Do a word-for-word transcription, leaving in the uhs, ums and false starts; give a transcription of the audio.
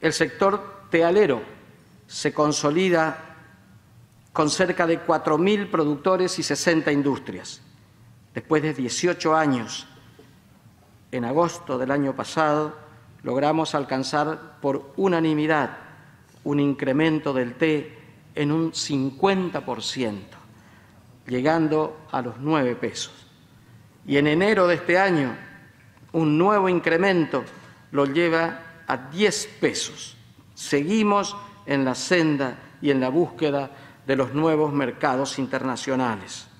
El sector tealero se consolida con cerca de cuatro mil productores y sesenta industrias. Después de dieciocho años, en agosto del año pasado, logramos alcanzar por unanimidad un incremento del té en un cincuenta por ciento, llegando a los nueve pesos. Y en enero de este año, un nuevo incremento lo lleva a diez pesos. Seguimos en la senda y en la búsqueda de los nuevos mercados internacionales.